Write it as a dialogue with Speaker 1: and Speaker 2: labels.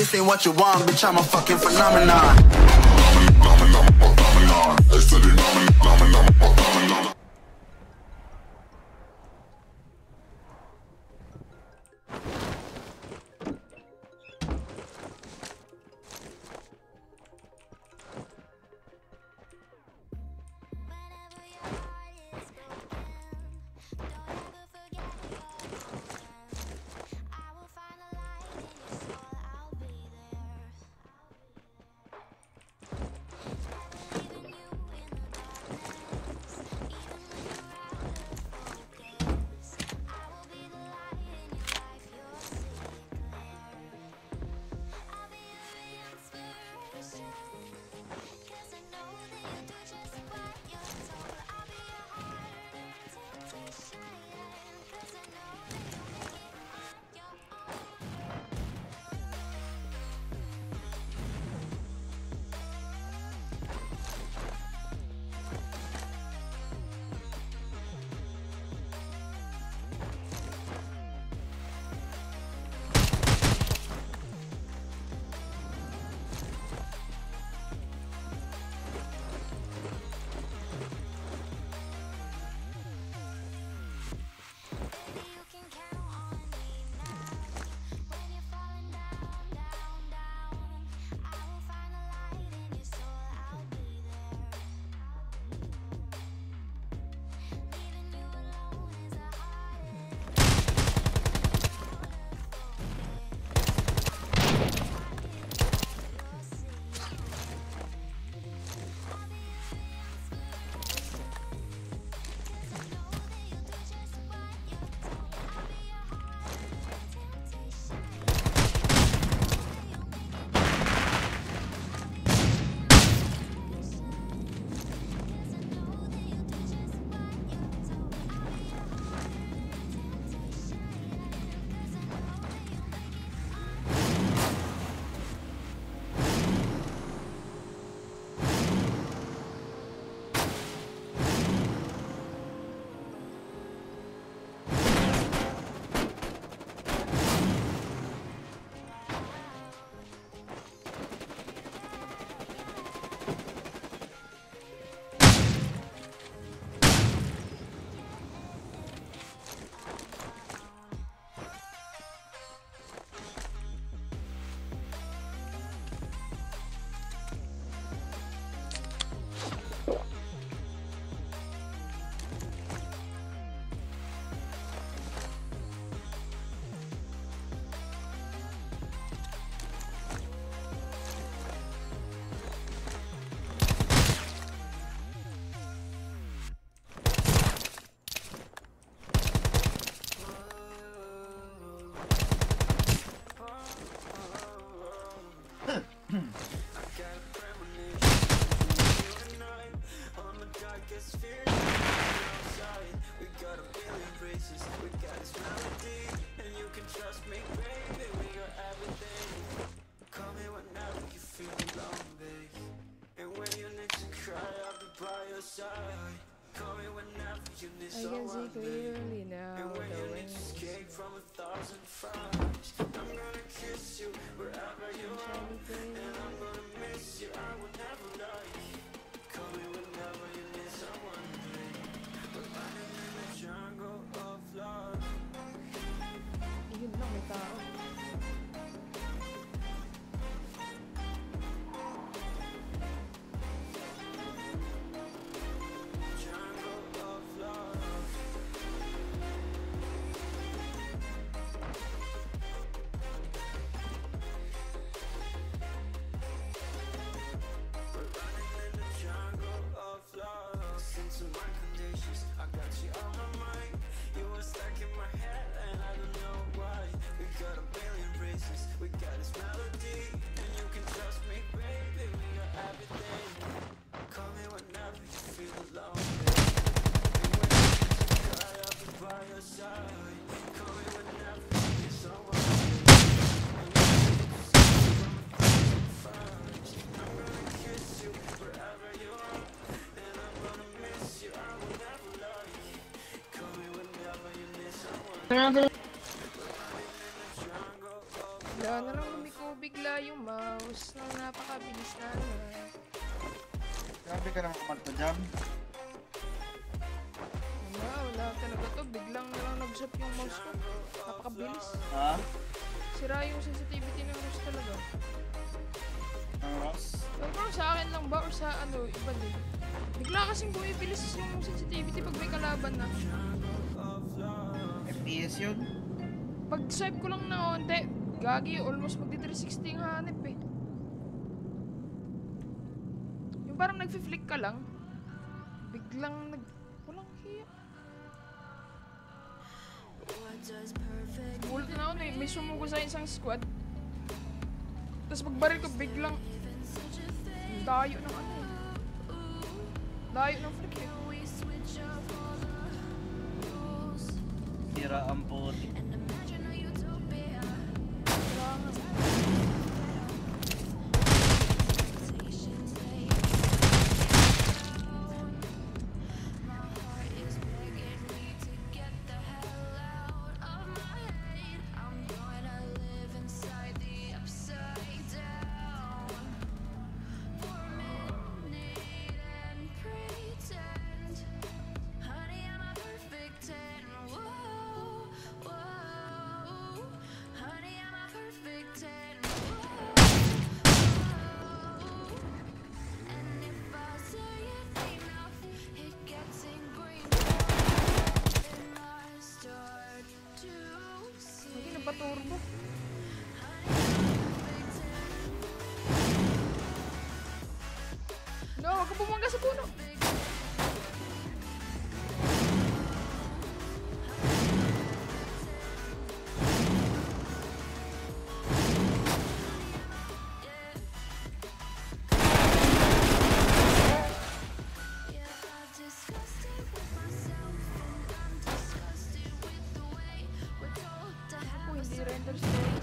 Speaker 1: this ain't what you want, bitch, I'm a fucking phenomenon.
Speaker 2: Sabi ka naman kumarto dyan.
Speaker 3: Wala talaga to. Biglang na lang nag-shot yung mouse ko. Napakabilis.
Speaker 2: Ha?
Speaker 3: Sira yung sensitivity ng mouse talaga.
Speaker 2: Ang Ross?
Speaker 3: Pero parang sa akin lang ba or sa ano, iba din. Bigla kasing bumibilis yung sensitivity pag may kalaban na.
Speaker 2: FPS yun?
Speaker 3: Pag swipe ko lang na onte, gagi, almost magdi 360 ang hanip eh. Yung parang nag-flick ka lang, biglang walang hiya. Gulat na ako na may sumuko sa isang squad. Tapos pagbaril ko biglang dayo ng ano eh. Dayo ng flick eh.
Speaker 2: Tira ang puti.
Speaker 3: Kailangan. Hindi na ba turbo? No, wag ka bumangga sa puno. Ako, hindi render stay.